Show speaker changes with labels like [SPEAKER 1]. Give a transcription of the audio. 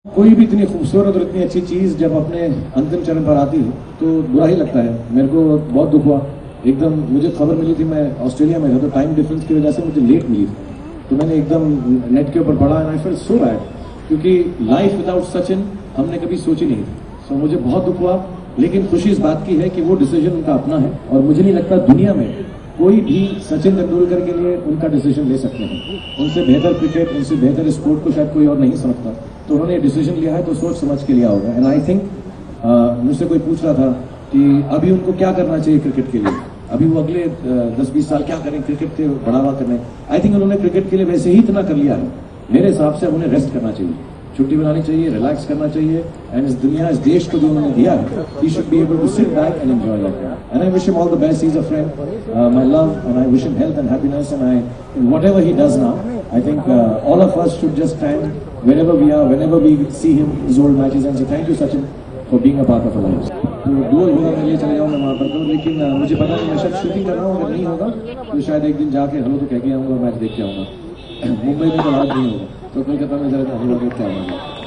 [SPEAKER 1] कोई भी इतनी खूबसूरत और इतनी अच्छी चीज जब अपने अंतिम चरण पर आती है तो बुरा ही लगता है। मेरे को बहुत दुख हुआ। एकदम मुझे खबर मिली थी, मैं ऑस्ट्रेलिया में था तो टाइम डिफरेंस की वजह से मुझे लेट मिली थी, तो मैंने एकदम नेट के ऊपर पढ़ा and I felt so bad, क्योंकि लाइफ विदाउट सचिन हमने कभी सोची नहीं थी। सो मुझे बहुत दुख हुआ, लेकिन खुशी इस बात की है कि वो डिसीजन उनका अपना है और मुझे नहीं लगता दुनिया में कोई भी सचिन तेंदुलकर के लिए उनका डिसीजन ले सकते हैं। उनसे बेहतर क्रिकेट, उनसे बेहतर स्पोर्ट को शायद कोई और नहीं समझता, तो उन्होंने डिसीजन लिया है तो सोच समझ के लिया होगा। एंड आई थिंक मुझसे कोई पूछ रहा था कि अभी उनको क्या करना चाहिए क्रिकेट के लिए, अभी वो अगले 10-20 साल क्या करें क्रिकेट के बढ़ावा करने। आई थिंक उन्होंने क्रिकेट के लिए वैसे ही इतना कर लिया है। मेरे हिसाब से उन्हें रेस्ट करना चाहिए, छुट्टी बनानी चाहिए, रिलैक्स करना चाहिए। एंड इस दुनिया, इस देश को जो उन्होंने दिया है, he should be able to sit back and enjoy that. And I wish him all the best. He's a friend, my love, and I wish him health and happiness. And whatever he does now, I think all of us should just stand wherever we are, whenever we see him, his old matches, and say thank you Sachin for being a part of our lives. तो dual होगा, मैं ले चले जाऊँ, मैं वहाँ पर तो, लेकिन मुझे पता नहीं, मैं शायद शूटिंग कर रहा हूँ, अगर नहीं होगा तो शायद एक दिन जाके हेलो तो कह के आऊँगा, मैच देख के आऊँगा। मुंबई में तो आज नहीं होगा तो कोलकाता में जरा हेलो देख के आऊँगा।